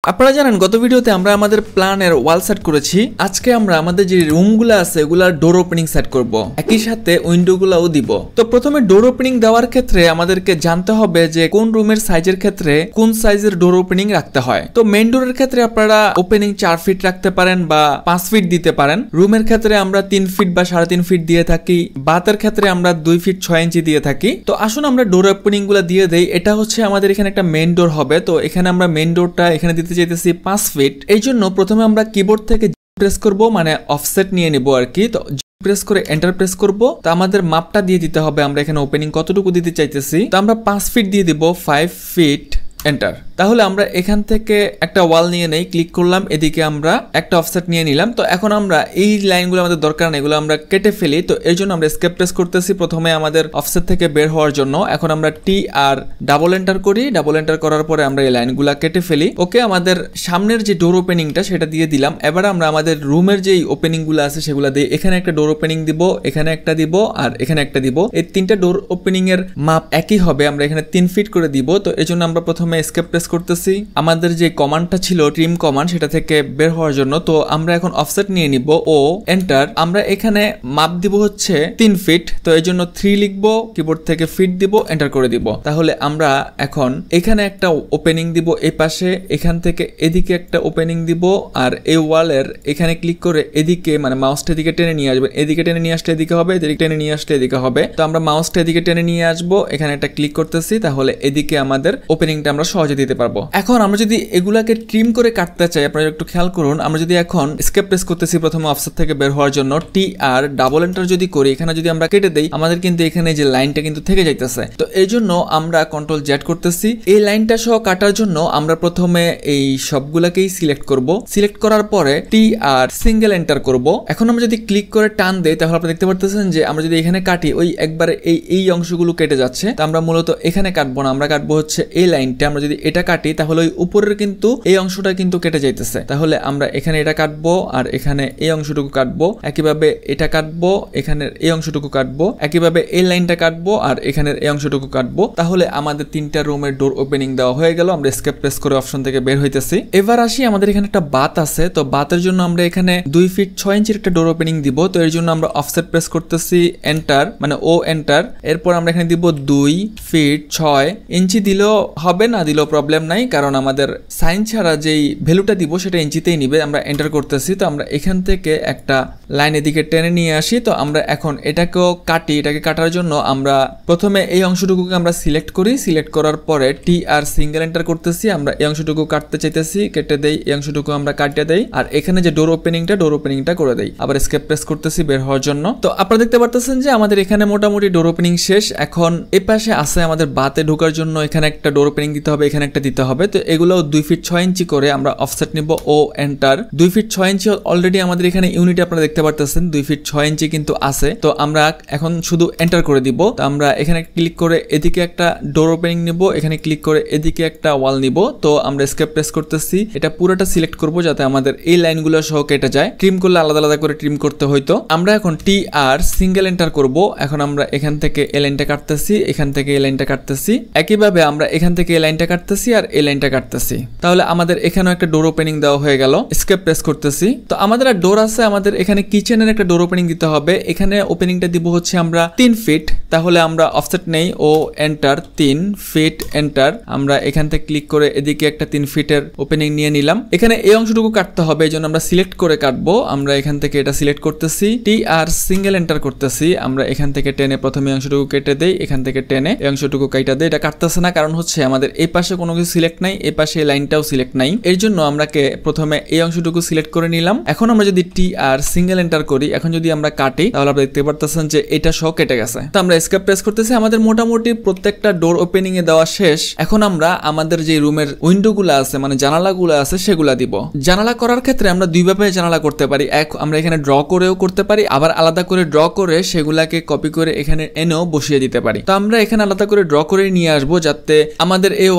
আপনারা জানেন গত ভিডিওতে আমরা আমাদের প্ল্যানের ওয়াল সেট করেছি। আজকে আমরা আমাদের যে রুমগুলো আছে এগুলার ডোর ওপেনিং সেট করব, একই সাথে উইন্ডোগুলোও দিব। তো প্রথমে ডোর ওপেনিং দেওয়ার ক্ষেত্রে আমাদেরকে জানতে হবে যে কোন রুমের সাইজের ক্ষেত্রে কোন সাইজের ডোর ওপেনিং রাখতে হয়। তো মেইন ডোরের ক্ষেত্রে আপনারা ওপেনিং 4 ফিট রাখতে পারেন বা 5 ফিট দিতে পারেন। রুমের ক্ষেত্রে আমরা 3 ফিট বা 3.5 ফিট দিয়ে থাকি। বাতের ক্ষেত্রে আমরা 2 ফিট 6 ইঞ্চি দিয়ে থাকি। তো আসুন আমরা ডোর ওপেনিং গুলো দিয়ে দেই। এটা হচ্ছে আমাদের এখানে একটা মেইন ডোর হবে। তো এখানে আমরা মেইন ডোরটা এখানে দিতে চাইতেছি 5 ফিট। এই জন্য প্রথমে আমরা কিবোর্ড থেকে প্রেস করব, মানে অফসেট নিয়ে নিব আর কি। তো প্রেস করে এন্টার প্রেস করব। তো আমাদের মাপটা দিয়ে দিতে হবে, আমরা এখানে ওপেনিং কতটুকু দিতে চাইতেছি। তো আমরা 5 ফিট দিয়ে দিব, 5 ফিট এন্টার। তাহলে আমরা এখান থেকে একটা ওয়াল নিয়ে নেই, ক্লিক করলাম, এদিকে আমরা একটা অফসেট নিয়ে নিলাম। তো এখন আমরা এই লাইনগুলো আমাদের দরকার নেই, এগুলো আমরা কেটে ফেলি। তো এর জন্য আমরা এস্কেপ প্রেস করতেছি প্রথমে আমাদের অফসেট থেকে বের হওয়ার জন্য। এখন আমরা টি আর ডাবল এন্টার করি। ডাবল এন্টার করার পরে আমরা এই লাইনগুলো কেটে ফেলি। ওকে, আমাদের সামনের যে ডোর ওপেনিংটা সেটা দিয়ে দিলাম। এবার আমরা আমাদের রুমের যেই ওপেনিংগুলো আছে সেগুলো দিয়ে এখানে একটা ডোর ওপেনিং দিব, এখানে একটা দিব আর এখানে একটা দিব। এই তিনটা ডোর ওপেনিং এর মাপ একই হবে, আমরা এখানে 3 ফিট করে দিব। তো এর জন্য আমরা প্রথমে এস্কেপ প্রেস করতেছি আমাদের যে কমান্ডটা ছিল ট্রিম কমান্ড, সেটা থেকে বের হওয়ার জন্য। তো আমরা এখন অফসেট নিয়ে নিব ও এন্টার। আমরা এখানে মাপ দিব হচ্ছে 3 ফিট। তো এই জন্য 3 লিখবো, কিবোর্ড থেকে ফিট দিব, এন্টার করে দিব। তাহলে আমরা এখন এখানে একটা ওপেনিং দিব এই পাশে, এখান থেকে এদিকে একটা ওপেনিং দিব। আর এই ওয়ালের এখানে ক্লিক করে এদিকে, মানে মাউসটা এদিকে টেনে নিয়ে আসবেন। এদিকে টেনে নিয়ে আসলে এদিকে হবে, এদিকে টেনে নিয়ে আসলে এদিকে হবে। তো আমরা মাউসটা এদিকে টেনে নিয়ে আসবো, এখানে একটা ক্লিক করতেছি, তাহলে এদিকে আমাদের ওপেনিংটা আমরা সহজে দিতে পারবো। এখন আমরা যদি এগুলাকে ট্রিম করে কাটতে চাই, আপনারা একটু খেয়াল করুন। আমরা যদি এখন এস্কেপ প্রেস করতেছি প্রথমে অফসেট থেকে বের হওয়ার জন্য, টি আর ডাবল এন্টার যদি করি, এখানে যদি আমরা কেটে দেই, আমাদের কিন্তু এখানে যে লাইনটা কিন্তু থেকে যাইতেছে। তো এই জন্য আমরা কন্ট্রোল জেড করতেছি। এই লাইনটা সহ কাটার জন্য আমরা প্রথমে এই সবগুলাকেই সিলেক্ট করব। সিলেক্ট করার পরে টি আর সিঙ্গেল এন্টার করব। এখন আমরা যদি ক্লিক করে টান দেই, তাহলে আপনারা দেখতে পারতেছেন যে আমরা যদি এখানে কাটি, ওই একবারে এই অংশগুলো কেটে যাচ্ছে। তো আমরা মূলত এখানে কাটবো না, আমরা কাটবো হচ্ছে এই লাইনটা। আমরা যদি এটা কাটি তাহলে ওই উপরের কিন্তু এই অংশটা কিন্তু কেটে যাইতেছে। তাহলে আমরা এখানে এটা কাটবো আর এখানে এই অংশটুকু কাটবো, একইভাবে এটা কাটবো, এখানের এই অংশটুকু কাটবো, একইভাবে এই লাইনটা কাটবো আর এখানের এই অংশটুকু কাটবো। তাহলে আমাদের 3টা রুমের ডোর ওপেনিং দেওয়া হয়ে গেল। আমরা এস্কেপ প্রেস করে অপশন থেকে বের হইতেছি। এবার আসি, আমাদের এখানে একটা বাত আছে। তো বাতের জন্য আমরা এখানে 2 ফিট 6 ইঞ্চির একটা ডোর ওপেনিং দিব। তো এর জন্য আমরা অফসেট প্রেস করতেছি, এন্টার, মানে ও এন্টার। এরপর আমরা এখানে দিব 2 ফিট 6 ইঞ্চি। দিলেও হবে, না দিলেও প্রবলেম নাই, কারণ আমাদের সাইন ছাড়া যেই ভ্যালুটা দিব সেটা ইঞ্চিতেই নিবে। আমরা এন্টার করতেছি। তো আমরা এখান থেকে একটা লাইন এদিকে টেনে নিয়ে আসি। তো আমরা এখন এটাকেও কাটি। এটাকে কাটার জন্য আমরা প্রথমে এই অংশটুকুকে আমরা সিলেক্ট করি। সিলেক্ট করার পরে টি আর সিঙ্গেল এন্টার করতেছি। আমরা এই অংশটুকু কাটতে চাইতেছি, কেটে দেই। এই অংশটুকু আমরা কাটিয়ে দেই আর এখানে যে ডোর ওপেনিংটা করে দেই। আবার এস্কেপ প্রেস করতেছি বের হওয়ার জন্য। তো আপনারা দেখতে পারতেছেন যে আমাদের এখানে মোটামুটি ডোর ওপেনিং শেষ। এখন এই পাশে আছে আমাদের বাতে ঢোকার জন্য এখানে একটা ডোর ওপেনিং দিতে হবে, এখানে একটা দিতে হবে। তো এগুলো 2 ফিট 6 ইঞ্চি করে আমরা অফসেট নিব O enter. 2 feet 6 inch already আমাদের এখানে ইউনিট আপনারা দেখতে পারতেছেন 2 ফিট 6 ইঞ্চি কিন্তু আছে। তো আমরা এখন শুধু এন্টার করে দিব। তো আমরা এখানে ক্লিক করে এদিকে একটা ডোর ওপেনিং নিব, এখানে ক্লিক করে এদিকে একটা ওয়াল নিব। তো আমরা এস্কেপ প্রেস করতেছি, এটা পুরোটা সিলেক্ট করব যাতে আমাদের এই লাইনগুলো সহ কেটে যায়। ট্রিম করলে আলাদা আলাদা করে ট্রিম করতে হইতো। আমরা এখন টি আর সিঙ্গেল এন্টার করব। এখন আমরা এখান থেকে এই লাইনটা কাটতেছি, এখান থেকে এই লাইনটা কাটতেছি, একইভাবে আমরা এখান থেকে এই লাইনটা কাটতেছি আর এই লাইনটা কাটতেছি। তাহলে আমাদের এখানেও একটা ডোর ওপেনিং দেওয়া হয়ে গেল। এস্কেপ প্রেস করতেছি। তো আমাদের আর ডোর আছে, আমাদের এখানে কিচেনের একটা ডোর ওপেনিং দিতে হবে। এখানে ওপেনিংটা দিব হচ্ছে আমরা 3 ফিট। তাহলে আমরা অফসেট নেই ও এন্টার, 3 ফিট এন্টার। আমরা এখান থেকে ক্লিক করে এদিকে একটা 3 ফিটের ওপেনিং নিয়ে নিলাম। এখানে এই অংশটুকু কাটতে হবে, এই জন্য আমরা সিলেক্ট করে কাটবো। আমরা এখান থেকে এটা সিলেক্ট করতেছি, টি আর সিঙ্গেল এন্টার করতেছি। আমরা এখান থেকে টেনে প্রথমে অংশটুকু কেটে দেই, এখান থেকে টেনে এই অংশটুকু কাটা দেই। এটা কাটতেছে না, কারণ হচ্ছে আমাদের এই পাশে কোনো কিছু সিলেক্ট নাই, এই পাশে লাইনটাও সিলেক্ট নাই। এর জন্য আমরা প্রথমে এই অংশটুকু সিলেক্ট করে নিলাম। এখন আমরা যদি টি আর সিঙ্গেল এন্টার করি, এখন যদি আমরা কাটি, তাহলে আপনারা দেখতে পারতেছেন যে এটা সহ কেটে গেছে। তো আমরা এস্কেপ প্রেস করতেছি। আমাদের মোটামুটি প্রত্যেকটা ডোর ওপেনিং এ দেওয়া শেষ। এখন আমরা আমাদের যে রুমের উইন্ডোগুলো আছে, মানে জানালাগুলো আছে, সেগুলা দিব। জানালা করার ক্ষেত্রে আমরা দুইভাবে জানালা করতে পারি। এক, আমরা এখানে ড্র করেও করতে পারি, আবার আলাদা করে ড্র করে সেগুলাকে কপি করে এখানে এনেও বসিয়ে দিতে পারি। তো আমরা এখানে আলাদা করে ড্র করে নিয়ে আসবো, যাতে আমাদের এই ওয়ালে আছে,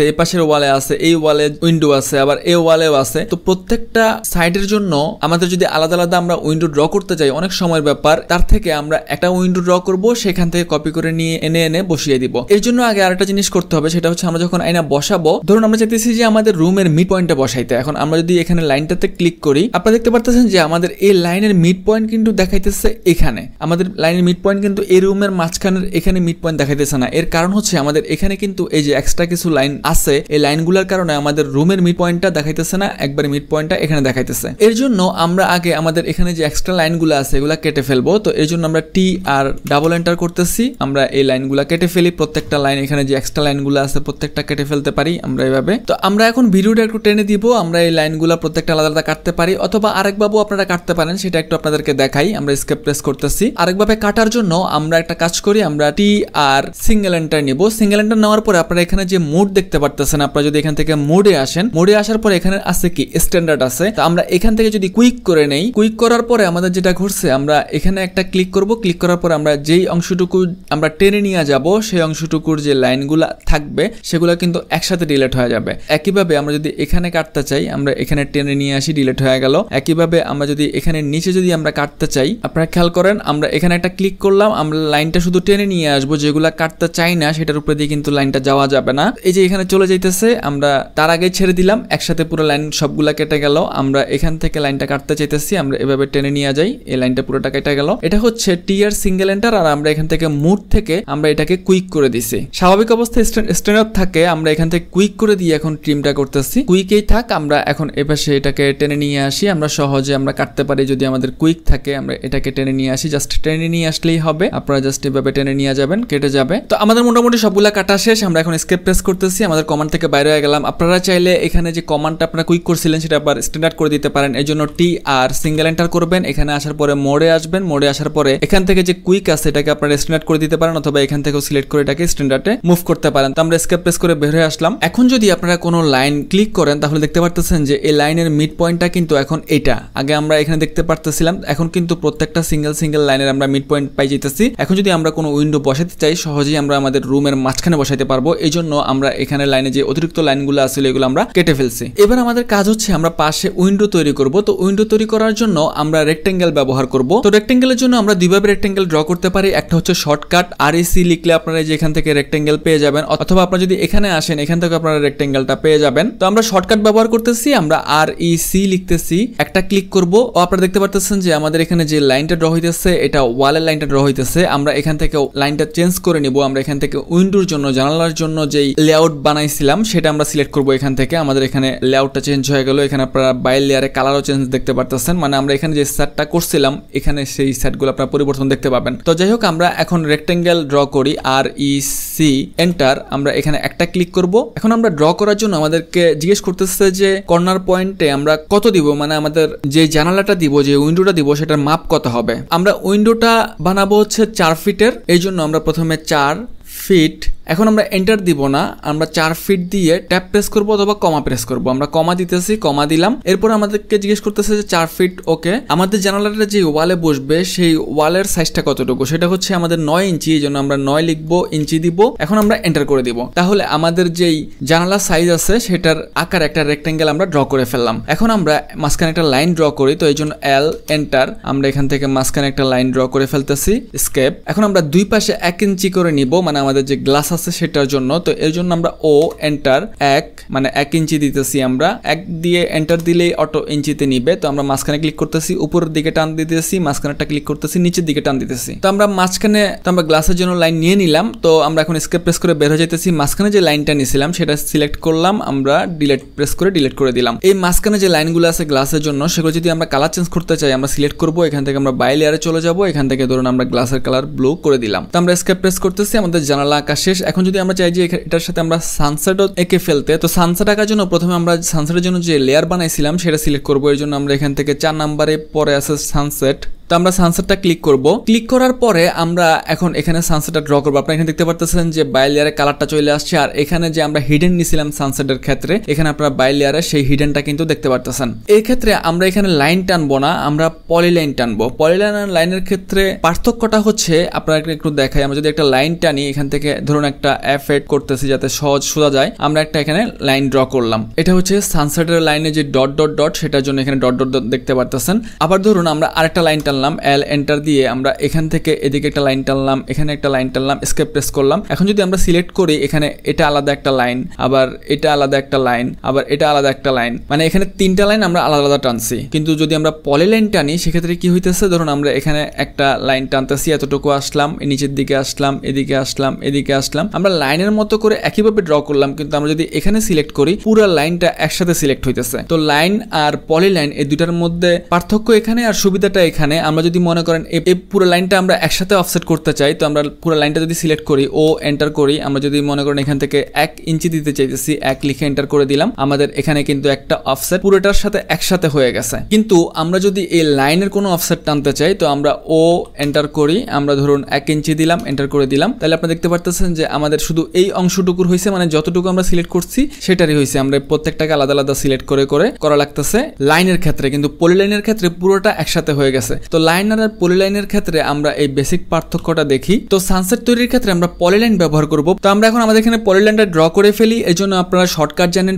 এই পাশের ওয়ালে আছে, এই ওয়ালে উইন্ডো আছে, আবার এই ওয়ালেও আছে। তো প্রত্যেকটা সাইডের জন্য আমাদের যদি আলাদা আলাদা আমরা উইন্ডো ড্র করতে যাই অনেক সময়ের ব্যাপার, তার থেকে আমরা একটা উইন্ডো ড্র করব, সেখান থেকে কপি করে নিয়ে এনে বসিয়ে দিব। এর জন্য আগে আরেকটা জিনিস করতে হবে, সেটা হচ্ছে আমরা যখন আয়না বসাবো, ধরুন আমরা চাইতেছি যে আমাদের রুমের মিড পয়েন্টে বসাইতে। এখন আমরা যদি এখানে লাইনটাতে ক্লিক করি, আপনারা দেখতে পারতেছেন যে আমাদের এই লাইনের মিড পয়েন্ট কিন্তু দেখাইতেছে এখানে। আমাদের লাইনের মিড পয়েন্ট কিন্তু এই রুমের মাঝখানের এখানে মিড পয়েন্ট দেখাইতেছে না। এর কারণ হচ্ছে আমাদের এখানে কিন্তু এই যে এক্সট্রা কিছু লাইন আছে, এই লাইনগুলোর কারণে আমাদের রুমের মিড পয়েন্টটা দেখাইতেছে না, একবারে মিড পয়েন্টটা এখানে দেখাইতেছে। এর জন্য আমরা আগে আমাদের এখানে যে এক্সট্রা লাইনগুলো আছে এগুলা কেটে ফেলবো। তো এর জন্য আমরা টি আর ডাবল এন্টার করতেছি, আমরা এই লাইনগুলা কেটে ফেলি। প্রত্যেকটা লাইন এখানে যে এক্সট্রা লাইনগুলো আছে প্রত্যেকটা কেটে ফেলতে পারি আমরা এইভাবে। তো আমরা এখন ভিডিওটা একটু টেনে দিব, আমরা এই লাইনগুলো প্রত্যেকটা আলাদা আলাদা কাটতে পারি, অথবা আরেকভাবে আপনারা কাটতে পারেন, সেটা একটু আপনাদেরকে দেখাই। আমরা স্কেপ প্রেস করতেছি। আরেকভাবে কাটার জন্য আমরা একটা কাজ করি, আমরা টি আর সিঙ্গেল এন্টার নিব। সিঙ্গেল এন্টার নেওয়ার পরে আপনারা এখানে যে মোড দেখতে পারতেছেন, আপনারা যদি এখান থেকে মোডে আসেন, মোডে আসার পরে এখানে আছে কি স্ট্যান্ডার্ড আছে। তো আমরা এখান থেকে যদি কুইক করে নেই, কুইক করার পরে আমাদের যেটা ঘটছে, আমরা এখানে একটা ক্লিক করব। ক্লিক করার পরে আমরা যেই অংশটুকু আমরা টেনে নিয়ে যাব, সেই অংশটুকুর যে লাইনগুলো থাকবে সেগুলো কিন্তু একসাথে ডিলিট হয়ে যাবে। একইভাবে আমরা যদি এখানে কাটতে চাই, আমরা এখানে টেনে নিয়ে আসি, ডিলিট হয়ে গেল। একইভাবে আমরা যদি এখানে নিচে যদি আমরা কাটতে চাই, আপনারা খেয়াল করেন, আমরা এখানে একটা ক্লিক করলাম, আমরা লাইনটা শুধু টেনে নিয়ে আসবো, যেগুলা কাটতে চাই না সেটার উপরে দিয়ে কিন্তু লাইনটা যাওয়া যাবে না। এই যে এখানে চলে যাইতেছে, আমরা তার আগে ছেড়ে দিলাম, একসাথে পুরো লাইন সবগুলা কেটে গেল। আমরা এখান থেকে লাইনটা কাটতে চাইতেছি, আমরা এভাবে টেনে নিয়ে যাই, এই লাইনটা পুরোটা কেটে গেল। এটা হচ্ছে টি আর সিঙ্গেল এন্টার। আর আমরা এখান থেকে মুড থেকে আমরা এটাকে কুইক করে দিছি। স্বাভাবিক অবস্থায় স্ট্যান্ডার্ড থাকে, আমরা এখান থেকে কুইক করে দিয়ে এখন ট্রিমটা করতেছি। কুইকেই থাক, আমরা এখন এপাশে এটাকে টেনে নিয়ে আসি। আমরা সহজে আমরা কাটতে পারি যদি আমাদের কুইক থাকে, আমরা এটাকে টেনে নিয়ে আসি। জাস্ট টেনে নিয়ে আসলেই হবে, আপনারা জাস্ট এভাবে টেনে নিয়ে যাবেন, কেটে যাবে। তো আমাদের মোটামুটি সবগুলা কাটা শেষ। আমরা এখন এসকেপ প্রেস করতেছি, আমাদের কমান্ড থেকে বাইরে হয়ে গেলাম। আপনারা চাইলে এখানে যে কমান্ডটা আপনারা কুইক করছিলেন সেটা আবার স্ট্যান্ডার্ড করে দিতে পারেন। এই জন্য টি আর সিঙ্গেল এন্টার করবেন, এখানে আসার পরে মোডে আসবেন। মোডে আসার পরে এখান থেকে যে কুইক আছে এটাকে আপনারা স্ট্যান্ডার্ড করে দিতে পারেন, অথবা এখান থেকেও সিলেক্ট করে এটাকে স্ট্যান্ডার্ডে মুভ করতে পারেন। তো আমরা এসকেপ প্রেস করে বের হয়ে আসলাম। এখন যদি আপনারা কোনো লাইন ক্লিক করেন, তাহলে দেখতে পারতেছেন যে এই লাইনের মিড পয়েন্টটা কিন্তু এখন এটা। আগে আমরা এখানে দেখতে পারতেছিলাম, এখন কিন্তু প্রত্যেকটা সিঙ্গেল লাইনের আমরা মিড পয়েন্ট পাই যেতেছি। এখন যদি আমরা কোনো উইন্ডো বসাতে চাই, সহজেই আমরা আমাদের রুমের মাঝখানে বসাইতে পারবো। এই জন্য আমরা এখানে লাইনে যে অতিরিক্ত লাইনগুলো আসলে এগুলো আমরা কেটে ফেলছি। এবার আমাদের কাজ হচ্ছে আমরা পাশে উইন্ডো তৈরি করব। তো উইন্ডো তৈরি করার জন্য আমরা রেক্টেঙ্গেল ব্যবহার করব। তো রেক্টেঙ্গেলের জন্য আমরা দুইভাবে রেক্টেঙ্গেল ড্র করতে পারি। একটা হচ্ছে শর্টকাট REC লিখলে আপনারা যে এখান থেকে রেক্টেঙ্গেল পেয়ে যাবেন, অথবা আপনারা যদি এখানে আসেন এখান থেকে আপনারা রেক্টেঙ্গেলটা পেয়ে যাবেন। তো আমরা শর্টকাট ব্যবহার করতেছি, আমরা REC লিখতেছি, একটা ক্লিক করব। ও আপনারা দেখতে পারতেছেন যে আমাদের এখানে যে লাইনটা ড্র হইতেছে এটা ওয়ালের লাইনটা ড্র হইতেছে। আমরা এখান থেকে লাইনটা চেঞ্জ করে নিব। আমরা এখান থেকে উইন্ডোর জন্য, জানালার জন্য যেই লেআউট বানাইছিলাম সেটা আমরা সিলেক্ট করব। এখান থেকে আমাদের এখানে লেআউটটা চেঞ্জ হয়ে গেল। এখানে আপনারা বাইরের লেয়ারে কালারও চেঞ্জ দেখতে পারতেছেন, মানে আমরা এখানে যে সেটটা করছিলাম এখানে সেই সেটগুলো আপনারা পরিবর্তন দেখতে পাবেন। তো যাই হোক, আমরা এখন রেক্টেঙ্গেল ড্র করি, REC এন্টার। আমরা এখানে একটা ক্লিক করব। এখন আমরা ড্র করার জন্য আমাদেরকে জিজ্ঞেস করতেছে যে কর্নার পয়েন্টে আমরা কত দিব, মানে আমাদের যে জানালাটা দিব, যে উইন্ডোটা দিব সেটার মাপ কত হবে। আমরা উইন্ডোটা বানাবো হচ্ছে 4 ফিটের। এই জন্য আমরা প্রথমে 4 ফিট, এখন আমরা এন্টার দিব না, আমরা 4 ফিট দিয়ে ট্যাব প্রেস করব অথবা কমা প্রেস করব। আমরা কমা দিতেছি, কমা দিলাম। এরপর আমাদেরকে জিজ্ঞেস করতেছে যে 4 ফিট ওকে। আমাদের জানালাটা যে ওয়ালে বসবে সেই ওয়ালের সাইজটা কতটুকু, সেটা হচ্ছে আমাদের 9 ইঞ্চি। এই জন্য আমরা 9 লিখবো, ইঞ্চি দিব। এখন আমরা এন্টার করে দিব। তাহলে আমাদের যেই জানালার সাইজ আছে সেটার আকার একটা রেক্টেঙ্গেল আমরা ড্র করে ফেললাম। এখন আমরা মাঝখানে একটা লাইন ড্র করি। তো এই জন্য L এন্টার, আমরা এখান থেকে মাঝখানে একটা লাইন ড্র করে ফেলতেছি, স্কেপ। এখন আমরা দুই পাশে 1 ইঞ্চি করে নিব, মানে আমাদের যে গ্লাস আছে সেটার জন্য। তো এর জন্য আমরা O এন্টার 1, মানে 1 ইঞ্চি দিতেছি। আমরা 1 দিয়ে এন্টার দিলেই অটো ইঞ্চিতে নিবে। তো আমরা মাঝখানে ক্লিক করতেছি, উপরের দিকে টান দিতেছি, মাঝখানেটা ক্লিক করতেছি, নিচের দিকে টান দিতেছি। তো আমরা মাঝখানে, তো আমরা গ্লাসের জন্য লাইন নিয়ে নিলাম। তো আমরা এখন স্কেপ প্রেস করে বের হয়ে যেতেছি। মাঝখানে যে লাইনটা নিয়েছিলাম সেটা সিলেক্ট করলাম, আমরা ডিলিট প্রেস করে ডিলিট করে দিলাম। এই মাঝখানে যে লাইনগুলো আছে গ্লাসের জন্য, সেগুলো যদি আমরা কালার চেঞ্জ করতে চাই আমরা সিলেক্ট করব। এখান থেকে আমরা বাই লেয়ারে চলে যাব। এখান থেকে ধরুন আমরা গ্লাসের কালার ব্লু করে দিলাম। তো আমরা স্কেপ প্রেস করতেছি, আমাদের জানালা আঁকা শেষ। এখন যদি আমরা চাই যে এটার সাথে আমরা সানসেটও এঁকে ফেলতে, তো সানসেট আঁকার জন্য প্রথমে আমরা সানসেটের জন্য যে লেয়ার বানাইছিলাম সেটা সিলেক্ট করবো। এর জন্য আমরা এখান থেকে 4 নাম্বারে পরে আছে সানসেট। তো তো আমরা সানসেটটা ক্লিক করব। ক্লিক করার পরে আমরা এখন এখানে সানসেটটা ড্র করবো। আপনারা এখানে দেখতে পারতেছেন যে বাই লেয়ারে কালারটা চলে আসছে, আর এখানে যে আমরা হিডেন নিছিলাম সানসেটের ক্ষেত্রে, এখানে আপনারা বাই লেয়ারে সেই হিডেনটা কিন্তু দেখতে পারতেছেন। এই ক্ষেত্রে আমরা এখানে লাইন টানবো না, আমরা পলিলাইন টানবো। পলিলাইন আর লাইনের ক্ষেত্রে পার্থক্যটা হচ্ছে, আপনারা একটু দেখাই, আমরা যদি একটা লাইন টানি এখান থেকে, ধরুন একটা এফ8 করতেছি যাতে সহজ সোজা যায়, আমরা একটা এখানে লাইন ড্র করলাম। এটা হচ্ছে সানসেটের লাইনে যে ডট ডট ডট, সেটার জন্য এখানে ডট ডট ডট দেখতে পারতেছেন। আবার ধরুন আমরা আরেকটা লাইন টানলাম, এল এন্টার দিয়ে আমরা এখান থেকে এদিকে একটা লাইন টানলাম, এখানে একটা লাইন টানলাম, এস্কেপ প্রেস করলাম। এখন যদি আমরা সিলেক্ট করি, এখানে এটা আলাদা একটা লাইন, আবার এটা আলাদা একটা লাইন, আবার এটা আলাদা একটা লাইন, মানে এখানে তিনটা লাইন আমরা আলাদা আলাদা টানছি। কিন্তু যদি আমরা পলিলাইন টানি সেক্ষেত্রে কি হইতেছে, ধরুন আমরা এখানে একটা লাইন টানতেছি, এতটুকু আসলাম, নিচের দিকে আসলাম, এদিকে আসলাম, এদিকে আসলাম, আমরা লাইনের মতো করে একইভাবে ড্র করলাম। কিন্তু আমরা যদি এখানে সিলেক্ট করি, পুরো লাইনটা একসাথে সিলেক্ট হইতেছে। তো লাইন আর পলিলাইন এই দুটার মধ্যে পার্থক্য এখানে, আর সুবিধাটা এখানে। আমরা যদি মনে করেন এই পুরো লাইনটা আমরা একসাথে অফসেট করতে চাই, তো আমরা পুরো লাইনটা যদি সিলেক্ট করি, ও এন্টার করি, আমরা যদি মনে করেন এখান থেকে 1 ইঞ্চি দিতে চাইতেছি, 1 লিখে এন্টার করে দিলাম, আমাদের এখানে কিন্তু একটা অফসেট পুরোটার সাথে একসাথে হয়ে গেছে। কিন্তু আমরা যদি এই লাইনের কোনো অফসেট টানতে চাই, তো আমরা ও এন্টার করি, আমরা ধরুন 1 ইঞ্চি দিলাম, এন্টার করে দিলাম, তাহলে আপনারা দেখতে পারতেছেন যে আমাদের শুধু এই অংশটুকুর হয়েছে, মানে যতটুকু আমরা সিলেক্ট করছি সেটারই হয়েছে। আমরা প্রত্যেকটাকে আলাদা আলাদা সিলেক্ট করে করে করা লাগতেছে লাইনের ক্ষেত্রে, কিন্তু পলিলাইনের ক্ষেত্রে পুরোটা একসাথে হয়ে গেছে। তো লাইনার আর পলিলাইনের ক্ষেত্রে আমরা এই বেসিক পার্থক্যটা দেখি। তো সানসেট তৈরির ক্ষেত্রে আমরা পলিলাইন ব্যবহার করব। তো আমরা এখন আমাদের এখানে পলিলাইনটা ড্র করে ফেলি। এর জন্য আপনারা শর্টকাট জানেন,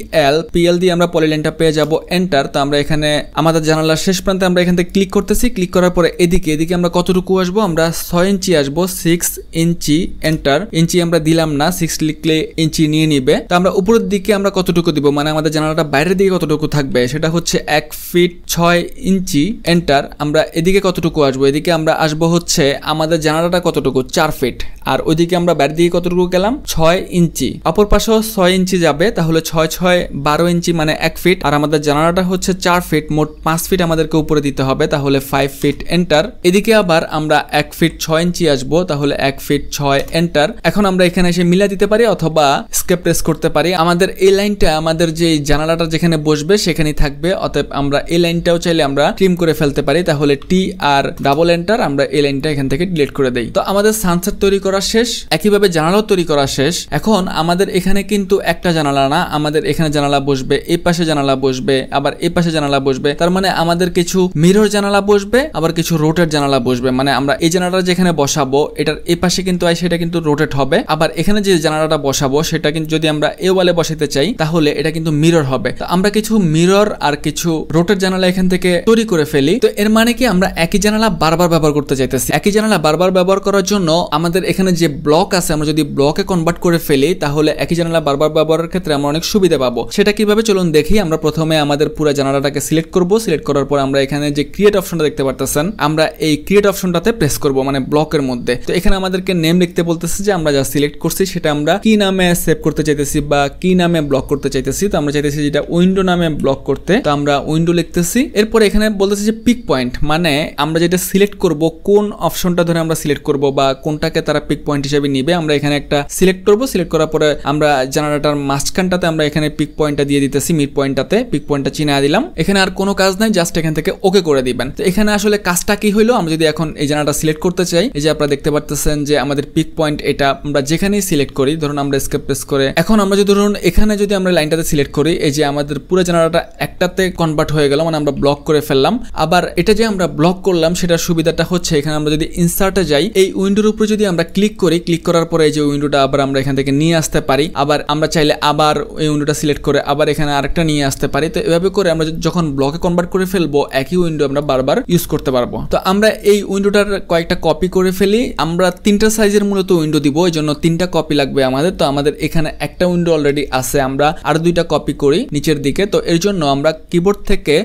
পিএল দিয়ে আমরা পলিলাইনটা পেয়ে যাব, এন্টার। তো আমরা এখানে আমাদের জানালার শেষ প্রান্তে আমরা এখান থেকে ক্লিক করতেছি। ক্লিক করার পরে এদিকে আমরা কতটুকু আসবো, আমরা 6 ইঞ্চি আসবো, 6 ইঞ্চি, এন্টার। ইঞ্চি আমরা দিলাম না, 6 লিখলে ইঞ্চি নিয়ে নিবে। তো আমরা উপরের দিকে আমরা কতটুকু দিব, মানে আমাদের জানালাটা বাইরের দিকে কতটুকু থাকবে, সেটা হচ্ছে 1 ফিট 6 ইঞ্চি, এন্টার। আমরা এদিকে কতটুকু আসবো, এদিকে আমরা আসবো হচ্ছে আমাদের জানালাটা কতটুকু, 4 ফিট, আর ওইদিকে আমরা বাইরের দিকে কতটুকু গেলাম, 6 ইঞ্চি। অপর পাশেও 6 ইঞ্চি যাবে, তাহলে 6 6 12 ইঞ্চি, মানে 1 ফিট। আর আমাদের জানালাটা হচ্ছে 4 ফিট, মোট 5 ফিট আমাদেরকে উপরে দিতে হবে, তাহলে 5 ফিট, এন্টার। এদিকে আবার আমরা 1 ফিট 6 ইঞ্চি আসবো, তাহলে 1 ফিট 6, এন্টার। এখন আমরা এখানে এসে মিলা দিতে পারি অথবা স্কেপ প্রেস করতে পারি। আমাদের এই লাইনটা আমাদের যে জানালাটা যেখানে বসবে সেখানেই থাকবে, অতএব আমরা এই লাইনটাও চাইলে আমরা ট্রিম করে ফেলতে পারি। তাহলে টি আর ডাবল এন্টার, আমরা এই লাইনটা এখান থেকে ডিলিট করে দেই। তো আমাদের সানসেট তৈরি করা শেষ, একইভাবে জানালাও তৈরি করা শেষ। এখন আমাদের এখানে কিন্তু একটা জানালা না, আমাদের এখানে জানালা বসবে, এই পাশে জানালা বসবে, আবার এই পাশে জানালা বসবে। তার মানে আমাদের কিছু মিরর জানালা বসবে, আবার কিছু রোটেট জানালা বসবে। মানে আমরা এই জানালাটা যেখানে বসাবো, এটার এই পাশে কিন্তু সেটা কিন্তু রোটেট হবে। আবার এখানে যে জানালাটা বসাবো সেটা কিন্তু যদি আমরা এই ওয়ালে বসাতে চাই, তাহলে এটা কিন্তু মিরর হবে। তো আমরা কিছু মিরর আর কিছু রোটেট জানালা এখান থেকে তৈরি করে ফেলি। তো এর মানে কি, আমরা একই জানালা বারবার ব্যবহার করতে চাইতেছি। একই জানালা বারবার ব্যবহার করার জন্য আমাদের এখানে যে ব্লক আছে, আমরা যদি ব্লকে কনভার্ট করে ফেলি, তাহলে একই জানালা বারবার ব্যবহারের ক্ষেত্রে আমরা অনেক সুবিধা পাবো। সেটা কিভাবে চলুন দেখি। আমরা প্রথমে আমাদের পুরো জানালাটাকে সিলেক্ট করব। সিলেক্ট করার পর আমরা এখানে যে ক্রিয়েট অপশনটা দেখতে পারতেছেন, আমরা এই ক্রিয়েট অপশনটাতে প্রেস করব, মানে ব্লকের মধ্যে। তো এখানে আমাদেরকে নেম লিখতে বলতেছে যে আমরা যা সিলেক্ট করছি সেটা আমরা কি নামে সেভ করতে চাইতেছি বা কি নামে ব্লক করতে চাইতেছি। তো আমরা চাইতেছি যেটা উইন্ডো নামে ব্লক করতে, তো আমরা উইন্ডো লিখতেছি। এরপর এখানে বলতেছে যে পিক পয়েন্ট, মানে আমরা যেটা সিলেক্ট করব কোন অপশনটা ধরে আমরা সিলেক্ট করব বা কোনটাকে তারা পিক পয়েন্ট হিসেবে নিবে, আমরা এখানে একটা সিলেক্ট করব। সিলেক্ট করার পরে আমরা জানালাটার মাঝখানটাতে আমরা এখানে পিক পয়েন্টটা দিয়ে দিতেছি, মিড পয়েন্টটাতে পিক পয়েন্টটা চিনা দিলাম। এখানে আর কোনো কাজ নাই, জাস্ট এখান থেকে ওকে করে দিবেন। তো এখানে আসলে কাজটা কি হইলো, আমরা যদি এখন এই জানালাটা সিলেক্ট করতে চাই, এই যে আপনারা দেখতে পারতেছেন যে আমাদের পিক পয়েন্ট এটা আমরা যেখানেই সিলেক্ট করি, ধরুন আমরা স্কেপ প্রেস করে এখন আমরা যদি ধরুন এখানে যদি আমরা লাইনটাতে সিলেক্ট করি, এই যে আমাদের পুরো জানালাটা একটাতে কনভার্ট হয়ে গেল, মানে আমরা ব্লক করে ফেললাম। আবার এটা যে আমরা ব্লক করলাম সেটার সুবিধাটা হচ্ছে, এখানে আমরা যদি ইনসার্টে যাই, এই উইন্ডোর উপরে যদি আমরা ক্লিক করি, ক্লিক করার পরে এই যে উইন্ডোটা আবার আমরা এখান থেকে নিয়ে আসতে পারি। আবার আমরা চাইলে আবার এই উইন্ডোটা সিলেক্ট করে আবার এখানে আরেকটা নিয়ে আসতে পারি। তো এভাবে করে আমরা যখন ব্লকে কনভার্ট করে ফেলবো, একই উইন্ডো আমরা বারবার ইউজ করতে পারবো। তো আমরা এই উইন্ডোটার কয়েকটা কপি করে ফেলি। আমরা 3টা সাইজের মূলত উইন্ডো দিব, এই জন্য 3টা কপি লাগবে আমাদের। তো আমাদের এখানে একটা উইন্ডো অলরেডি আছে, আমরা আর 2টা কপি করি নিচের দিকে। তো এর জন্য আমরা কিবোর্ড থেকে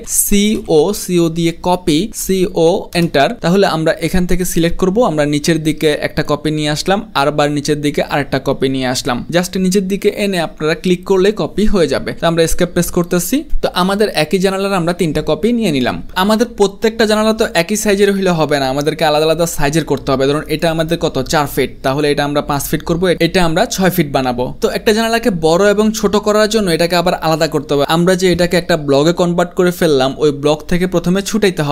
সিও দিয়ে কপি, সিও এন্টার। তাহলে আমরা এখান থেকে সিলেক্ট করব, আমরা নিচের দিকে একটা কপি নিয়ে আসলাম, আরবার নিচের দিকে আরেকটা কপি নিয়ে আসলাম। জাস্ট নিচের দিকে এনে আপনারা ক্লিক করলে কপি হয়ে যাবে। তো আমরা এসকেপ প্রেস করতেছি। তো আমাদের একই জানালার আমরা 3টা কপি নিয়ে নিলাম। আমাদের প্রত্যেকটা জানালা তো একই সাইজের হইলে হবে না, আমাদেরকে আলাদা আলাদা সাইজের করতে হবে। ধরুন এটা আমাদের কত 4 ফিট, তাহলে এটা আমরা 5 ফিট করব, এটা আমরা 6 ফিট বানাবো। তো একটা জানালাকে বড় এবং ছোট করার জন্য এটাকে আবার আলাদা করতে হবে। আমরা যে এটাকে একটা ব্লকে কনভার্ট করে ফেললাম, ওই ব্লক থেকে প্রথমে ছুটাইতে হবে, তারপর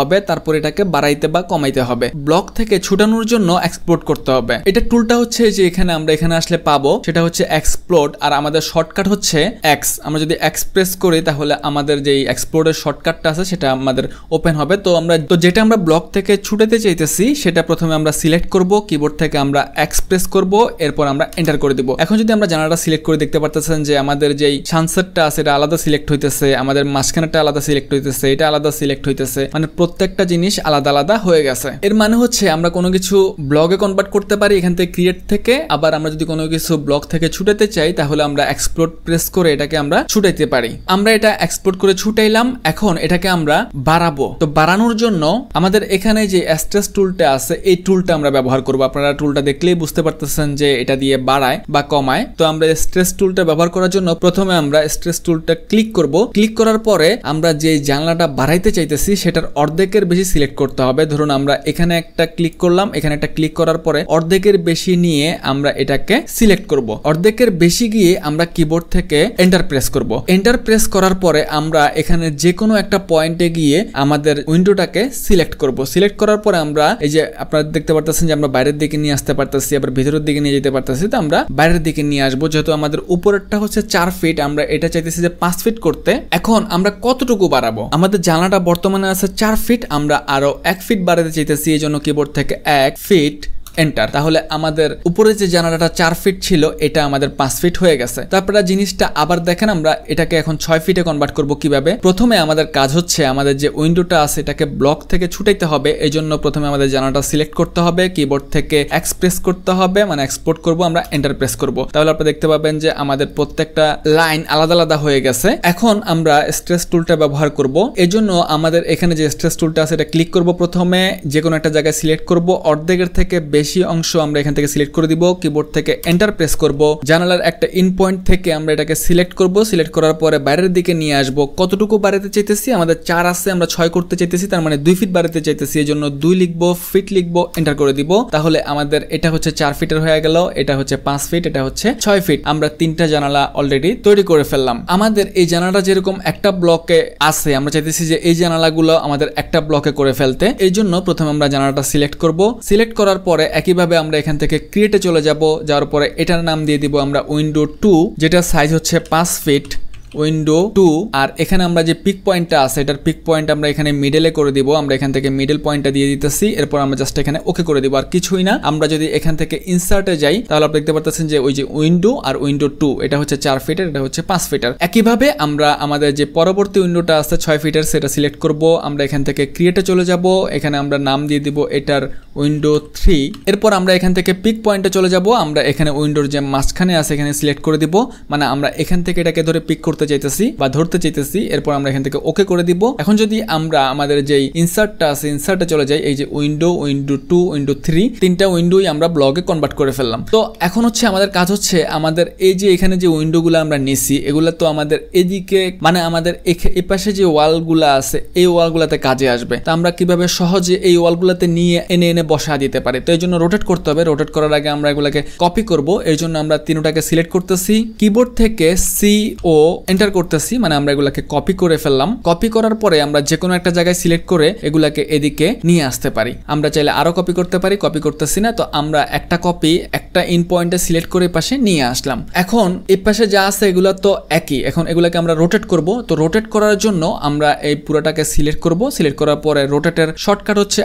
তারপর এটাকে বাড়াইতে বা কমাইতে হবে। ব্লক থেকে ছুটানোর জন্য এক্সপ্লোড করতে হবে। এটা টুলটা হচ্ছে যে এখানে আমরা এখানে আসলে পাবো, সেটা হচ্ছে এক্সপ্লোড, আর আমাদের শর্টকাট হচ্ছে এক্স। আমরা যদি এক্স প্রেস করি তাহলে আমাদের যে এক্সপ্লোডের শর্টকাটটা আছে সেটা আমাদের ওপেন হবে। তো যেটা আমরা ব্লক থেকে ছুটাতে চাইতেছি সেটা প্রথমে আমরা সিলেক্ট করব, কিবোর্ড থেকে আমরা এক্স প্রেস করব, এরপর আমরা এন্টার করে দিব। এখন যদি আমরা জানালাটা সিলেক্ট করে দেখতে পারতেছেন যে আমাদের যেই সানসেটটা আছে এটা আলাদা সিলেক্ট হইতেছে, আমাদের মাঝখানেরটা আলাদা সিলেক্ট হইতেছে, এটা আলাদা সিলেক্ট হইতেছে, মানে প্রত্যেকটা জিনিস আলাদা আলাদা হয়ে গেছে। এর মানে হচ্ছে আমরা কোনো কিছু ব্লগে কনভার্ট করতে পারি এখান থেকে ক্রিয়েট থেকে, আবার আমরা যদি কোনো কিছু ব্লক থেকে ছুটাতে চাই তাহলে আমরা এক্সপ্লোড প্রেস করে এটাকে আমরা ছুটাইতে পারি। আমরা এটা এক্সপ্লোড করে ছুটাইলাম, এখন এটাকে আমরা বাড়াবো। তো বাড়ানোর জন্য আমাদের এখানে যে স্ট্রেস টুলটা আছে এই টুলটা আমরা ব্যবহার করব। আপনারা টুলটা দেখলেই বুঝতে পারতেছেন যে এটা দিয়ে বাড়ায় বা কমায়। তো আমরা স্ট্রেস টুলটা ব্যবহার করার জন্য প্রথমে আমরা স্ট্রেস টুলটা ক্লিক করব। ক্লিক করার পরে আমরা যে জানলাটা বাড়াইতে চাইতেছি সেটার অর্ধেকের বেশি সিলেক্ট করতে হবে। ধরুন আমরা এখানে একটা ক্লিক করলাম, এখানে একটা ক্লিক করার পরে অর্ধেকের বেশি নিয়ে আমরা এটাকে সিলেক্ট করব। অর্ধেকের বেশি গিয়ে আমরা কিবোর্ড থেকে এন্টার প্রেস করব। এন্টার প্রেস করার পরে আমরা এখানে যে কোনো একটা পয়েন্টে গিয়ে আমাদের উইন্ডোটাকে সিলেক্ট করব। সিলেক্ট করার পরে আমরা এই যে আপনারা দেখতে পারতেছেন যে আমরা বাইরের দিকে নিয়ে আসতে পারতেছি, আবার ভিতরের দিকে নিয়ে যেতে পারতেছি। তো আমরা বাইরের দিকে নিয়ে আসবো, যেহেতু আমাদের উপরেরটা হচ্ছে 4 ফিট, আমরা এটা চাইতেছি যে 5 ফিট করতে। এখন আমরা কতটুকু বাড়াবো? আমাদের জানলাটা বর্তমানে আছে 4 ফিট, আমরা আরো 1 ফিট বাড়াতে চাইতেছি। এই জন্য কিবোর্ড থেকে 1 ফিট এন্টার। তাহলে আমাদের উপরে যে জানালাটা 4 ফিট ছিল এটা আমাদের 5 ফিট হয়ে গেছে। তারপরে জিনিসটা আবার দেখেন, আমরা এটাকে এখন 6 ফিটে কনভার্ট করব কিভাবে। প্রথমে আমাদের কাজ হচ্ছে আমাদের যে উইন্ডোটা আছে এটাকে ব্লক থেকে ছুটাইতে হবে। এই জন্য প্রথমে আমাদের জানালাটা সিলেক্ট করতে হবে, কিবোর্ড থেকে এক্সপ্রেস করতে হবে, মানে এক্সপোর্ট করব, আমরা এন্টার প্রেস করব। তাহলে আপনারা দেখতে পাবেন যে আমাদের প্রত্যেকটা লাইন আলাদা আলাদা হয়ে গেছে। এখন আমরা স্ট্রেস টুলটা ব্যবহার করব। এই জন্য আমাদের এখানে যে স্ট্রেস টুলটা আছে এটা ক্লিক করব। প্রথমে যে কোনো একটা জায়গায় সিলেক্ট করব, অর্ধেকের থেকে বেশি অংশ আমরা এখান থেকে সিলেক্ট করে দিব। কিবোর্ড থেকে এন্টার প্রেস করব। জানালার একটা ইন পয়েন্ট থেকে আমরা এটাকে সিলেক্ট করব। সিলেক্ট করার পরে বাইরের দিকে নিয়ে আসব। কতটুকু বাড়াতে চাইতেছি? আমাদের 4 আছে, আমরা 6 করতে চাইতেছি, তার মানে 2 ফিট বাড়াতে চাইতেছি। এই জন্য 2 লিখব, ফিট লিখব, এন্টার করে দিব। তাহলে আমাদের এটা হচ্ছে 4 ফিটের হয়ে গেল, এটা হচ্ছে 5 ফিট, এটা হচ্ছে 6 ফিট। আমরা 3টা জানালা অলরেডি তৈরি করে ফেললাম। আমাদের এই জানালাটা যেরকম একটা ব্লকে আছে, আমরা চাইতেছি যে এই জানালাগুলো আমাদের একটা ব্লকে করে ফেলতে। এই জন্য প্রথমে আমরা জানালাটা সিলেক্ট করব। সিলেক্ট করার পরে একইভাবে আমরা এখান থেকে ক্রিয়েটে চলে যাব। যাওয়ার পরে এটার নাম দিয়ে দিব আমরা উইন্ডো 2, যেটা সাইজ হচ্ছে 5 ফিট। উইন্ডো 2, আর এখানে আমরা যে পিক পয়েন্টটা আছে এটার পিক পয়েন্ট আমরা এখানে মিডলে করে দিব। আমরা এখান থেকে মিডল পয়েন্টটা দিয়ে দিতেছি, এরপর আমরা জাস্ট এখানে ওকে করে দিব, আর কিছুই না। আমরা যদি এখান থেকে ইনসার্টে যাই তাহলে আপনি দেখতে পাচ্ছেন যে ওই যে উইন্ডো আর উইন্ডো 2 এটা হচ্ছে 4 ফিটের, এটা হচ্ছে 5 ফিটার। একইভাবে আমরা আমাদের যে পরবর্তী উইন্ডোটা আছে 6 ফিটের সেটা সিলেক্ট করব। আমরা এখান থেকে ক্রিয়েটে চলে যাব, এখানে আমরা নাম দিয়ে দিব এটার উইন্ডো 3। এরপর আমরা এখান থেকে পিক পয়েন্টে চলে যাব। আমরা এখানে উইন্ডোর যে মাঝখানে আছে এখানে সিলেক্ট করে দিব, মানে আমরা এখান থেকে এটাকে ধরে পিক করতে চাইতেছি বা ধরতে চাইতেছি। এরপর আমরা এখান থেকে ওকে করে দিব। এখন যদি আমরা আমাদের যেই ইনসার্টটা আছে ইনসার্টে চলে যাই, এই যে উইন্ডো 2 উইন্ডো 3 তিনটা উইন্ডোই আমরা ব্লগে কনভার্ট করে ফেললাম। তো এখন হচ্ছে আমাদের কাজ হচ্ছে আমাদের এই যে এখানে যে উইন্ডোগুলো আমরা নিছি এগুলো তো আমাদের এদিকে, মানে আমাদের এই পাশে যে ওয়ালগুলো আছে এই ওয়ালগুলোতে কাজে আসবে। তো আমরা কিভাবে সহজে এই ওয়ালগুলোতে নিয়ে এনে বসা দিতে পারি? তো এই জন্য রোটেট করতে হবে। রোটেট করার আগে আমরা এগুলোকে কপি করব। এর জন্য আমরা তিনটাকে সিলেক্ট করতেছি, কিবোর্ড থেকে CO এন্টার করতেছি, মানে আমরা এগুলাকে কপি করে ফেললাম। কপি করার পরে আমরা যে কোনো একটা জায়গায় সিলেক্ট করে এগুলাকে এদিকে নিয়ে আসতে পারি। আমরা চাইলে আরো কপি করতে পারি, কপি করতেছি না। তো আমরা একটা কপি একটা ইন পয়েন্টে সিলেক্ট করে পাশে নিয়ে আসলাম। এখন এই পাশে যা আছে এগুলো তো একই। এখন এগুলাকে আমরা রোটেট করব। তো রোটেট করার জন্য আমরা এই পুরোটাকে সিলেক্ট করব। সিলেক্ট করার পরে রোটেটের শর্টকাট হচ্ছে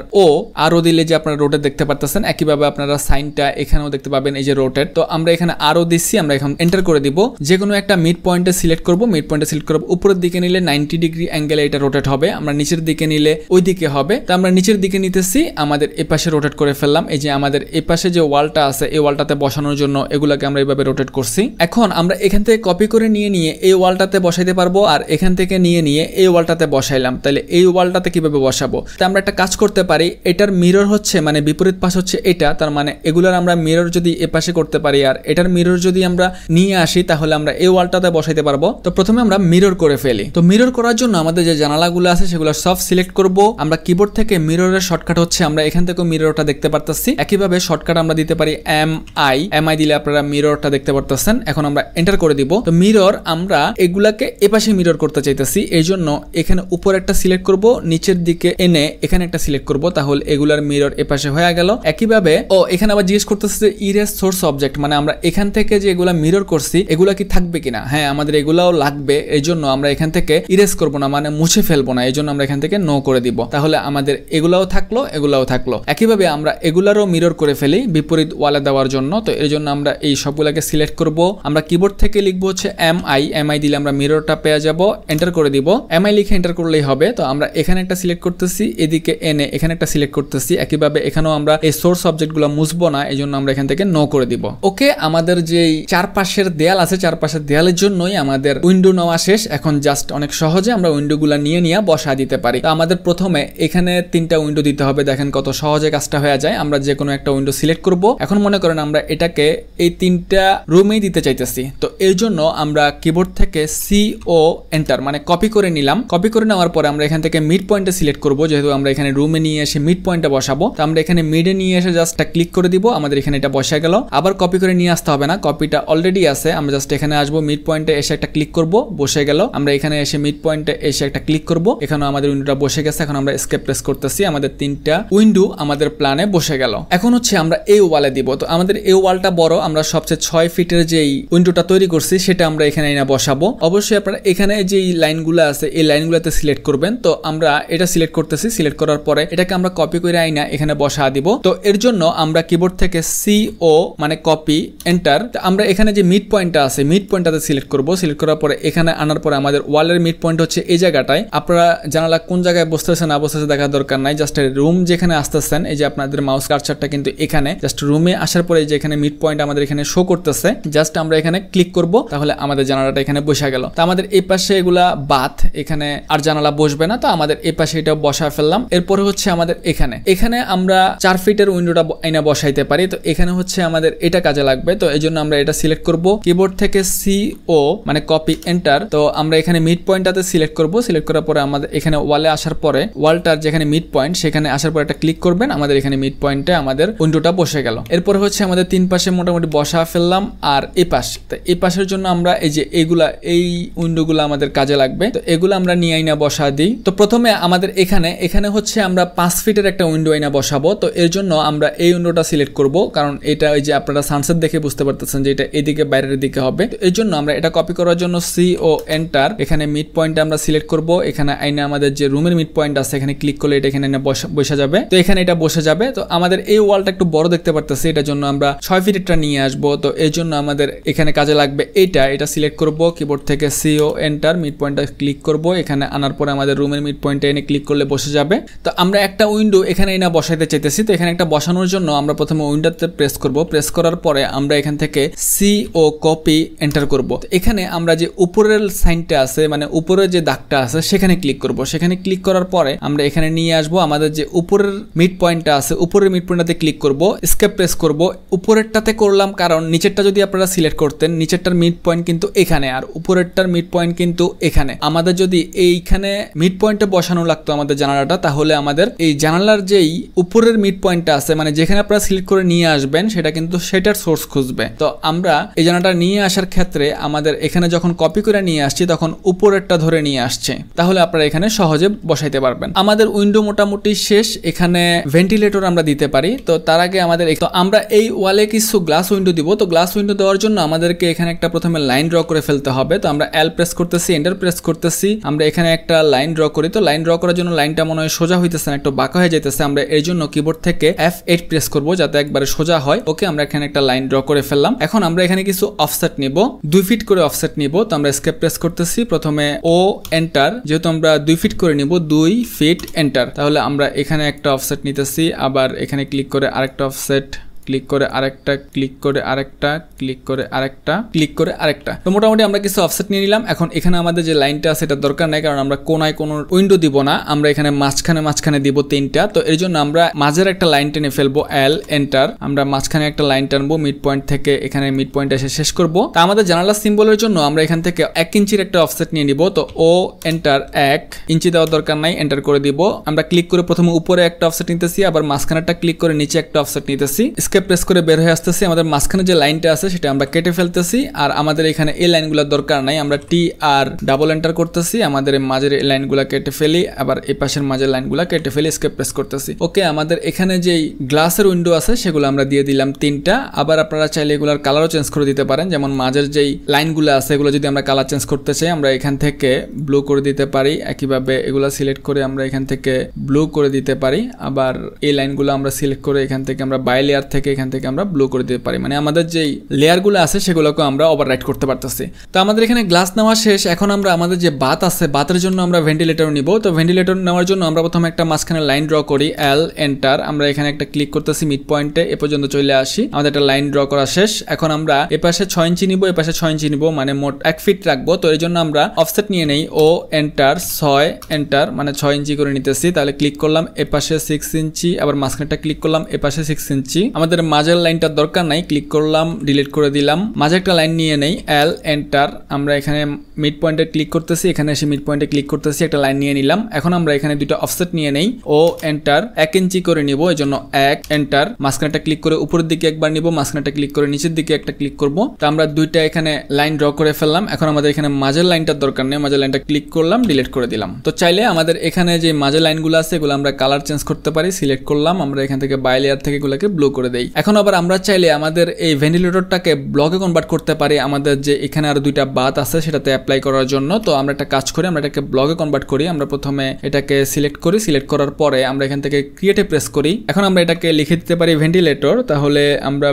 আরও দিলে যে আপনারা রোটেট দেখতে পারতেছেন, একইভাবে আপনারা সাইনটা এখানেও দেখতে পাবেন, এই যে রোটেট। তো আমরা এখানে আরও দিচ্ছি, আমরা এখন এন্টার করে দিব। যে কোনো একটা মিড পয়েন্টে সিলেক্ট করব। মিড পয়েন্টে সিলেক্ট করব। উপরের দিকে নিলে 90 ডিগ্রি অ্যাঙ্গেলে এটা রোটেট হবে, আমরা নিচের দিকে নিলে ওই দিকে হবে। তো আমরা নিচের দিকে নিতেছি, আমাদের এই পাশে রোটেট করে ফেললাম। এই যে আমাদের এই পাশে যে ওয়ালটা আছে এই ওয়ালটাতে বসানোর জন্য এগুলাকে আমরা এইভাবে রোটেট করছি। এখন আমরা এখান থেকে কপি করে নিয়ে এই ওয়ালটাতে বসাইতে পারবো, আর এখান থেকে নিয়ে এই ওয়ালটাতে বসাইলাম। তাহলে এই ওয়ালটাতে কিভাবে বসাবো? তো আমরা একটা কাজ করতে পারি, এটার মিরর হচ্ছে মানে বিপরীত পাশ হচ্ছে এটা, তার মানে এগুলার আমরা মিরর যদি এ পাশে করতে পারি আর এটার মিরর যদি আমরা নিয়ে আসি তাহলে আমরা এই ওয়ালটাতে বসাইতে পারবো। তো প্রথমে আমরা মিরর করে ফেলি। তো মিরর করার জন্য আমাদের যে জানালাগুলো আছে সেগুলো সব সিলেক্ট করব। আমরা কিবোর্ড থেকে মিররের শর্টকাট হচ্ছে আমরা এখান থেকে মিররটা দেখতে পারতেছি। একইভাবে শর্টকাট আমরা দিতে পারি এমআই দিলে আপনারা মিররটা দেখতে পারতেছেন। এখন আমরা এন্টার করে দিব। তো মিরর আমরা এগুলাকে এপাশে মিরর করতে চাইতেছি, এই জন্য এখানে উপর একটা সিলেক্ট করব, নিচের দিকে এনে এখানে একটা সিলেক্ট করব, তাহলে এগুলার মিরর এপাশে হয়ে গেল। একইভাবে এখানে আবার জিজ্ঞেস করতেছে যে ইরেজ সোর্স অবজেক্ট, মানে আমরা এখান থেকে যে এগুলা মিরর করছি এগুলা কি থাকবে কিনা। হ্যাঁ, আমাদের এগুলাও লাগবে, এই জন্য আমরা এখান থেকে ইরেজ করব না, মানে মুছে ফেলবো না, এই জন্য আমরা এখান থেকে নো করে দিব। তাহলে আমাদের এগুলাও থাকলো এগুলাও থাকলো। একইভাবে আমরা এগুলারও মিরর করে ফেলি বিপরীত ওয়ালে দেওয়ার জন্য। তো এর জন্য আমরা এই সবগুলাকে সিলেক্ট করব। আমরা কিবোর্ড থেকে লিখবো হচ্ছে এমআই দিলে আমরা মিররটা পেয়ে যাব, এন্টার করে দিব। এমআই লিখে এন্টার করলেই হবে। তো আমরা এখানে একটা সিলেক্ট করতেছি, এদিকে এনে এখানে একটা সিলেক্ট করতেছি। একইভাবে এখানেও আমরা এই সোর্স অবজেক্টগুলো মুছবো না, এই জন্য আমরা এখান থেকে নো করে দিব। ওকে, আমাদের যে চারপাশের দেয়াল আছে চারপাশের দেয়ালের জন্যই আমাদের উইন্ডো নেওয়া শেষ। এখন জাস্ট অনেক সহজে আমরা উইন্ডোগুলো নিয়ে বসা দিতে পারি। তো আমাদের প্রথমে এখানে 3টা উইন্ডো দিতে হবে। দেখেন কত সহজে কাজটা হয়ে যায়। আমরা যে কোনো একটা উইন্ডো সিলেক্ট করব। এখন মনে করেন আমরা এটাকে এই 3টা রুমেই দিতে চাইতেছি। তো এর জন্য আমরা কিবোর্ড থেকে সিও এন্টার মানে কপি করে নিলাম। কপি করে নেওয়ার পরে আমরা এখান থেকে মিড পয়েন্টে সিলেক্ট করব, যেহেতু আমরা এখানে রুমে নিয়ে এসে মিড পয়েন্টে বসাবো। তো আমরা এখানে মিডে নিয়ে এসে জাস্ট ক্লিক করে দিব, আমাদের এখানে এটা বসে গেল। আবার কপি করে নিয়ে আসতে হবে না, কপিটা অলরেডি আছে। আমরা জাস্ট এখানে আসবো, মিড পয়েন্টে এসে একটা ক্লিক করব, বসে গেল। আমরা এখানে এসে মিড পয়েন্টে এসে একটা ক্লিক করব, এখানে আমাদের উইন্ডোটা বসে গেছে। এখন আমরা এসকেপ প্রেস করতেছি, আমাদের 3টা উইন্ডো আমাদের প্ল্যানে বসে গেল। এখন হচ্ছে আমরা এই ওয়ালে দিব। তো আমাদের এই ওয়ালটা বড়, আমরা সবচেয়ে 6 ফিটের যেই উইন্ডোটা তৈরি করছি সেটা আমরা এখানে এনে বসাবো। অবশ্যই আপনারা এখানে যে লাইনগুলো আছে এই লাইনগুলোতে সিলেক্ট করবেন। তো আমরা এটা সিলেক্ট করতেছি, সিলেক্ট করার পরে এটাকে আমরা কপি করে আইনা এখানে বসা দিব। তো এর জন্য আমরা কিবোর্ড থেকে সিও মানে কপি এন্টার। আমরা এখানে যে মিড পয়েন্টটা আছে মিড পয়েন্টটাতে সিলেক্ট করব। সিলেক্ট করার পরে এখানে আনার পরে আমাদের ওয়ালের মিড পয়েন্ট হচ্ছে এই জায়গাটায়। আপনারা জানালা কোন জায়গায় বসতেছে না বসতেছে দেখার দরকার নাই, জাস্ট রুম যেখানে আসতেছেন এই যে আপনাদের মাউস কার্সারটা কিন্তু এখানে, জাস্ট রুমে আসার পরে যে এখানে মিড পয়েন্ট আমাদের এখানে শো করতেছে, জাস্ট আমরা এখানে ক্লিক করব, তাহলে আমাদের জানালাটা এখানে বসে গেল। তো আমাদের এই পাশে এগুলা বাথ, এখানে আর জানালা বসবে না। তো আমাদের এই পাশে এটা বসা ফেললাম। এরপরে হচ্ছে আমাদের এখানে আমরা 4 ফিটের উইন্ডোটা আইনা বসাইতে পারি। তো এখানে হচ্ছে আমাদের এটা কাজে লাগবে। তো এই জন্য আমরা এটা সিলেক্ট করব, কিবোর্ড থেকে সিও মানে কপি এন্টার। তো আমরা এখানে মিড পয়েন্টটাতে সিলেক্ট করব। সিলেক্ট করার পরে আমাদের এখানে ওয়ালে আসার পরে ওয়ালটার যেখানে মিড পয়েন্ট সেখানে আসার পরে একটা ক্লিক করবেন, আমাদের এখানে মিড পয়েন্টে আমাদের উইন্ডোটা বসে গেল। এরপরে হচ্ছে আমাদের 3 পাশে মোটামুটি বসা ফেললাম। আর এই পাশ, তো এই পাশের জন্য আমরা এই যে এই উইন্ডোগুলো আমাদের কাজে লাগবে। তো এগুলো আমরা নিয়ে আইনা বসা দিই। তো প্রথমে আমাদের এখানে হচ্ছে আমরা 5 ফিটের একটা উইন্ডো আইনা বসাবো। তো এর জন্য আমরা এই উইন্ডোটা সিলেক্ট করব, কারণ এটা ওই যে আপনারা সানসেট দেখে বুঝতে পারতেছেন যে এটা এদিকে বাইরের দিকে হবে। তো এর জন্য আমরা এটা কপি করার জন্য সিও এন্টার, এখানে মিড পয়েন্ট আমরা সিলেক্ট করব। এখানে আইনা আমাদের যে রুমের মিড পয়েন্ট আছে এখানে ক্লিক করলে এটা এখানে বসে যাবে। তো এখানে এটা বসে যাবে। তো আমাদের এই ওয়ালটা একটু বড় দেখতে পারতেছি, এটার জন্য আমরা 6 ফিটেরটা নিয়ে আসবো। তো এর জন্য আমাদের এখানে কাজে লাগবে এটা সিলেক্ট করব, কিবোর্ড থেকে সিও এন্টার, মিড পয়েন্টটা ক্লিক করব। এখানে আনার পরে আমাদের রুমের মিড পয়েন্টে এনে ক্লিক করলে বসে যাবে। তো আমরা একটা উইন্ডো এখানে এনে বসাইতে চাইতেছি। তো এখানে একটা বসানোর জন্য আমরা প্রথমে উইন্ডোতে প্রেস করব। প্রেস করার পরে আমরা এখান থেকে সিও কপি এন্টার করব। এখানে আমরা যে উপরের সাইনটা আছে মানে উপরের যে দাগটা আছে সেখানে ক্লিক করব। সেখানে ক্লিক করার পরে আমরা এখানে নিয়ে আসবো আমাদের যে উপরের মিড পয়েন্টটা আছে, উপরের মিড পয়েন্টটাতে ক্লিক করব, এসকেপ প্রেস করব। উপরেরটাতে করলাম কারণ নিচেরটা যদি আপনারা সিলেক্ট করতেন, নিচেরটার মিড পয়েন্ট কিন্তু এখানে আর উপরেরটার মিড পয়েন্ট কিন্তু এখানে। আমাদের যদি এইখানে মিড পয়েন্টে বসানো লাগতো আমাদের জানালাটা, তাহলে আমাদের এই জানালার যেই উপরের মিড পয়েন্টটা আছে মানে যেখানে আপনারা সিলেক্ট করে নিয়ে আসবেন সেটা কিন্তু সেটার সোর্স খুঁজবে। তো আমরা এই জানালাটা নিয়ে আসার ক্ষেত্রে আমাদের এখানে যখন কপি করে নিয়ে আসছি তখন উপরেরটা ধরে নিয়ে আসছে, তাহলে আপনারা এখানে সহজে বসাইতে পারবেন। আমাদের উইন্ডো মোটামুটি শেষ। এখানে ভেন্টিলেটর আমরা দিতে পারি। তো তার আগে আমাদের আমরা এই ওয়ালে কিছু গ্লাস উইন্ডো দিব। তো গ্লাস উইন্ডো দেওয়ার জন্য আমাদেরকে এখানে একটা প্রথমে লাইন ড্র করে ফেলতে হবে। তো আমরা এল প্রেস করতেছি, এন্টার প্রেস করতেছি, আমরা এখানে একটা লাইন ড্র করি। তো লাইন ড্র করার জন্য লাইনটা মনে হয় সোজা হইতেছে না, একটু বাঁকা হয়ে যাইতেছে। আমরা এর জন্য কিবোর্ড থেকে F8 প্রেস করব যাতে একবারে সোজা হয়। ওকে, আমরা এখানে একটা লাইন ড্র করে ফেললাম। এখন আমরা এখানে কিছু অফসেট নিব, 2 ফিট করে অফসেট নিব। তো আমরা এসকেপ প্রেস করতেছি, প্রথমে ও এন্টার, যেহেতু আমরা 2 ফিট করে নিব 2 ফিট এন্টার। তাহলে আমরা এখানে একটা অফসেট নিতেছি, আবার এখানে ক্লিক করে আরেকটা অফসেট ক্লিক করে আরেকটা, ক্লিক করে আরেকটা, ক্লিক করে আরেকটা, ক্লিক করে আরেকটা। তো মোটামুটি আমরা কিছু অফসেট নিয়ে নিলাম। এখন এখানে আমাদের যে লাইনটা আছে এটা দরকার নাই, কারণ আমরা কোনায় কোনো উইন্ডো দিব না, আমরা এখানে মাঝখানে দিব 3টা। তো এর জন্য আমরা মাঝের একটা লাইন টেনে ফেলবো, এল এন্টার। আমরা মাঝখানে একটা লাইন টানবো মিড পয়েন্ট থেকে, এখানে মিড পয়েন্ট এসে শেষ করব। তো আমাদের জানালা সিম্বলের জন্য আমরা এখান থেকে 1 ইঞ্চির একটা অফসেট নিয়ে নিব। তো ও এন্টার 1 ইঞ্চি দেওয়ার দরকার নাই, এন্টার করে দিব। আমরা ক্লিক করে প্রথমে উপরে একটা অফসেট নিতেছি, আবার মাঝখানেটা ক্লিক করে নিচে একটা অফসেট নিতেছি, এস্কেপ প্রেস করে বের হয়ে আসতেছি। আমাদের মাঝখানে যে লাইনটা আছে সেটা আমরা কেটে ফেলতেছি, আর আমাদের এখানে এই লাইনগুলোর দরকার নাই, আমরা টি আর ডাবল এন্টার করতেছি, আমাদের মাঝের এই লাইনগুলো কেটে ফেলি, আবার এই পাশের মাঝের লাইনগুলো কেটে ফেলি, এস্কেপ প্রেস করতেছি। ওকে, আমাদের এখানে যেই গ্লাসের উইন্ডো আছে সেগুলো আমরা দিয়ে দিলাম 3টা। আবার আপনারা চাইলে এগুলোর কালারও চেঞ্জ করে দিতে পারেন, যেমন মাঝের যেই লাইনগুলো আছে এগুলো যদি আমরা কালার চেঞ্জ করতে চাই আমরা এখান থেকে ব্লু করে দিতে পারি। একইভাবে এগুলো সিলেক্ট করে আমরা এখান থেকে ব্লু করে দিতে পারি। আবার এই লাইনগুলো আমরা সিলেক্ট করে এখান থেকে আমরা বাই লেয়ার থেকে এখান থেকে আমরা ব্লু করে দিতে পারি, মানে আমাদের যেই লেয়ারগুলো আছে সেগুলোকে আমরা ওভাররাইট করতে পারতেছি। তো আমাদের এখানে গ্লাস নেওয়া শেষ। এখন আমরা আমাদের যে বাত আছে বাতের জন্য আমরা ভেন্টিলেটর নিব। তো ভেন্টিলেটর নেওয়ার জন্য আমরা প্রথমে একটা মাঝখানে লাইন ড্র করি, এল এন্টার। আমরা এখানে একটা ক্লিক করতেছি মিড পয়েন্টে, এ পর্যন্ত চলে আসি, আমাদের একটা লাইন ড্র করা শেষ। এখন আমরা এ পাশে 6 ইঞ্চি নিব, এ পাশে 6 ইঞ্চি নিব, মানে মোট 1 ফিট রাখবো। তো এর জন্য আমরা অফসেট নিয়ে নেই, ও এন্টার 6 এন্টার, মানে 6 ইঞ্চি করে নিতেছি। তাহলে ক্লিক করলাম এ পাশে 6 ইঞ্চি, আবার মাঝখানেটা ক্লিক করলাম এ পাশে 6 ইঞ্চি। আমাদের মাঝের লাইনটার দরকার নাই, ক্লিক করলাম ডিলিট করে দিলাম। মাঝে একটা লাইন নিয়ে নেই, এল এন্টার। আমরা এখানে মিড পয়েন্টে ক্লিক করতেছি, এখানে এসে মিড পয়েন্টে ক্লিক করতেছি, একটা লাইন নিয়ে নিলাম। এখন আমরা এখানে দুটো অফসেট নিয়ে নেই, ও এন্টার 1 ইঞ্চি করে নিব, এই জন্য 1 এন্টার। মাঝখানেটা ক্লিক করে উপরের দিকে একবার নিব, মাঝখানেটা ক্লিক করে নিচের দিকে একটা ক্লিক করব। তো আমরা দুইটা এখানে লাইন ড্র করে ফেললাম। এখন আমাদের এখানে মাঝের লাইনটার দরকার নেই, মাঝের লাইনটা ক্লিক করলাম ডিলিট করে দিলাম। তো চাইলে আমাদের এখানে যে মাঝের লাইনগুলো আছে এগুলো আমরা কালার চেঞ্জ করতে পারি, সিলেক্ট করলাম, আমরা এখান থেকে বাই লেয়ার থেকে এগুলোকে ব্লু করে দেই। এখন আবার আমরা চাইলে আমাদের এই ভেন্টিলেটরটাকে ব্লকে কনভার্ট করতে পারি, আমাদের যে এখানে আরো দুইটা বাত আছে সেটাতে অ্যাপ্লাই করার জন্য। তো আমরা একটা কাজ করি, আমরা এটাকে ব্লকে কনভার্ট করি। আমরা প্রথমে এটাকে সিলেক্ট করি, সিলেক্ট করার পরে আমরা এখান থেকে ক্রিয়েটে প্রেস করি। এখন আমরা এটাকে লিখে দিতে পারি ভেন্টিলেটর। তাহলে আমরা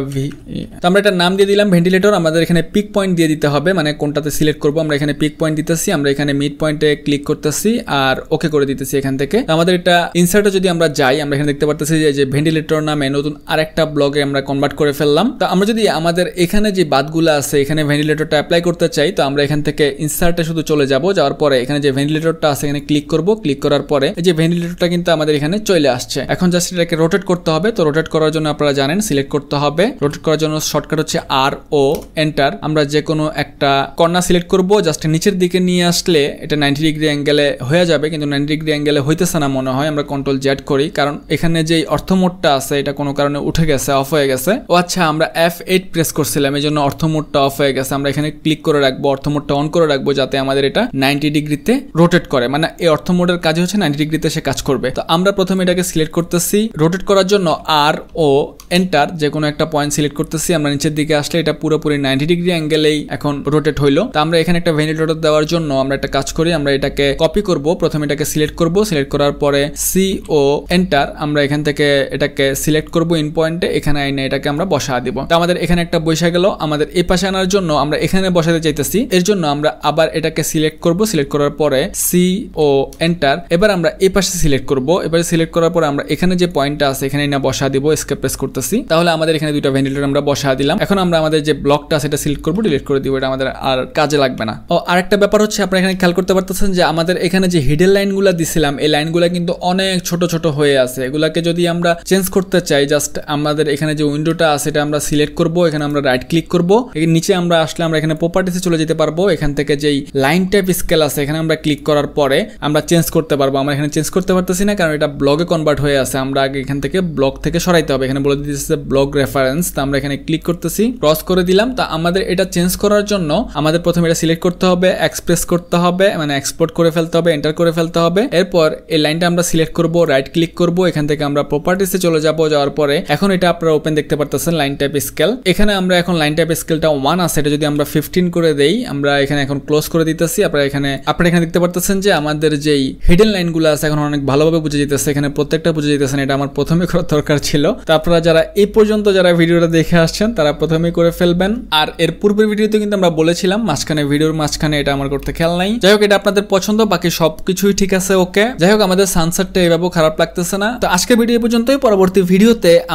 এটার নাম দিয়ে দিলাম ভেন্টিলেটর। আমাদের এখানে পিক পয়েন্ট দিয়ে দিতে হবে, মানে কোনটাতে সিলেক্ট করবো। আমরা এখানে পিক পয়েন্ট দিতেছি, আমরা এখানে মিড পয়েন্টে ক্লিক করতেছি আর ওকে করে দিতেছি এখান থেকে। আমাদের এটা ইনসার্টে যদি আমরা যাই, আমরা এখানে দেখতে পারতেছি যে ভেন্টিলেটর নামে নতুন আরেকটা ব্লগে আমরা কনভার্ট করে ফেললাম। তো আমরা যদি আমাদের এখানে যে বাতগুলো আছে এখানে ভেন্টিলেটরটা অ্যাপ্লাই করতে চাই, তো আমরা এখান থেকে ইনসার্টে শুধু চলে যাব, যাওয়ার পরে এখানে যে ভেন্টিলেটরটা আছে এখানে ক্লিক করব। ক্লিক করার পরে এই যে ভেন্টিলেটরটা কিন্তু আমাদের এখানে চলে আসছে। এখন জাস্ট এটাকে রোটেট করতে হবে। তো রোটেট করার জন্য আপনারা জানেন সিলেক্ট করতে হবে। রোটেট করার জন্য শর্টকাট হচ্ছে আর ও এন্টার। আমরা যে কোনো একটা কর্নার সিলেক্ট করব, জাস্ট নিচের দিকে নিয়ে আসলে এটা 90 ডিগ্রি অ্যাঙ্গেলে হয়ে যাবে, কিন্তু 90 ডিগ্রি অ্যাঙ্গেলে হইতেছে না মনে হয়। আমরা কন্ট্রোল জেড করি, কারণ এখানে যে অর্থ মোডটা আছে এটা কোনো কারণে উঠে গেছে, অফ হয়ে গেছে। ও আচ্ছা, আমরা F8 প্রেস করছিলাম, এই জন্য অর্থ মোডটা অফ হয়ে গেছে। আমরা এখানে ক্লিক করে রাখবো, অর্থ মোডটা অন করে রাখবো, যাতে আমাদের এটা 90 ডিগ্রিতে রোটেট করে, মানে এই অর্থ মোডের কাজ হচ্ছে 90 ডিগ্রিতে সে কাজ করবে। তো আমরা প্রথমে এটাকে সিলেক্ট করতেছি, রোটেট করার জন্য আর ও এন্টার, যে কোনো একটা পয়েন্ট সিলেক্ট করতেছি। আমরা নিচের দিকে আসলে এটা পুরোপুরি 90 ডিগ্রি অ্যাঙ্গেলেই এখন রোটেট হইলো। তো আমরা এখানে একটা ভেন্টিলেটর দেওয়ার জন্য আমরা একটা কাজ করি, আমরা এটাকে কপি করব। প্রথমে এটাকে সিলেক্ট করব, সিলেক্ট করার পরে সি ও এন্টার। আমরা এখান থেকে এটাকে সিলেক্ট করব ইন পয়েন্টে, এখানে আইনে এটাকে আমরা বসা দিব। তো আমাদের এখানে একটা বসে গেল। আমাদের এই পাশে আনার জন্য আমরা এখানে বসাতে চাইতেছি, এর জন্য আমরা আবার এটাকে সিলেক্ট করব, সিলেক্ট করার পরে সি ও এন্টার। এবার আমরা এই পাশে সিলেক্ট করব, এবারে সিলেক্ট করার পরে আমরা এখানে যে পয়েন্টটা আছে এখানে না বসা দিব, এস্কেপ প্রেস করতেছি। তাহলে আমাদের এখানে দুটো ভেন্টিলেটর আমরা বসা দিলাম। এখন আমরা আমাদের যে ব্লকটা সেটা সিলেক্ট করব, ডিলিট করে দিব, এটা আমাদের আর কাজে লাগবে না। ও আরেকটা ব্যাপার হচ্ছে, আপনারা এখানে খেয়াল করতে পারতেছেন যে আমাদের এখানে যে হিডেন লাইনগুলো দিছিলাম এই লাইনগুলো কিন্তু অনেক ছোট ছোট হয়ে আছে। এগুলাকে যদি আমরা চেঞ্জ করতে চাই, জাস্ট আমাদের এখানে যে উইন্ডোটা আছে এটা আমরা সিলেক্ট করব, এখানে আমরা রাইট ক্লিক করব, এর নিচে আমরা আসলে আমরা এখানে প্রপার্টিসে চলে যেতে পারবো। এখান থেকে যেই লাইন টাইপ স্কেল আছে এখানে আমরা ক্লিক করার পরে আমরা চেঞ্জ করতে পারবো। আমরা এখানে চেঞ্জ করতে পারতেছি না, কারণ এটা ব্লগে কনভার্ট হয়ে আছে। আমরা আগে এখান থেকে ব্লক থেকে সরাইতে হবে। এখানে বলে দিতেছে ব্লক রেফারেন্স। তো আমরা এখানে ক্লিক করতেছি, ক্রস করে দিলাম। তা আমাদের এটা চেঞ্জ করার জন্য আমাদের প্রথমে এটা সিলেক্ট করতে হবে, এক্সপ্রেস করতে হবে, মানে এক্সপোর্ট করে ফেলতে হবে, এন্টার করে ফেলতে হবে। এরপর এই লাইনটা আমরা সিলেক্ট করব, রাইট ক্লিক করব, এখান থেকে আমরা প্রপার্টিসে চলে যাব। যাওয়ার পরে এখন এটা আপনারা ওপেন দেখতে পারতেছেন লাইন টাইপ স্কেল। এখানে আমরা এখন লাইন টাইপ স্কেলটা 1 আছে, এটা যদি আমরা 15 করে দেই, আমরা এখানে এখন ক্লোজ করে দিতেছি। আপনারা এখানে দেখতে পারতেছেন যে আমাদের যেই হিডেন লাইনগুলো আছে এখন অনেক ভালোভাবে বুঝে যেতেছে, এখানে প্রত্যেকটা বুঝে যেতেছেন। এটা আমার প্রথমে করার দরকার ছিল। তো আপনারা যারা এই পর্যন্ত যারা ভিডিওটা দেখে আসছেন তারা প্রথমেই করে ফেলবেন। আর এর পূর্বের ভিডিওতে কিন্তু আমরা বলেছিলাম ভিডিওর মাঝখানে এটা আমার করতে খেয়াল নাই। যাই হোক, এটা আপনাদের পছন্দ, বাকি সবকিছুই ঠিক আছে। ওকে, যাই হোক, আমাদের সানসেটটা এভাবে খারাপ লাগতেছে না। তো আজকে ভিডিও পর্যন্তই। পরবর্তী ভিডিওতে আমরা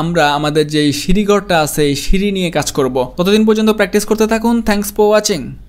আমাদের যে সিঁড়িঘরটা আছে এই সিঁড়ি নিয়ে কাজ করব। ততদিন পর্যন্ত প্র্যাকটিস করতে থাকুন। Thanks for watching.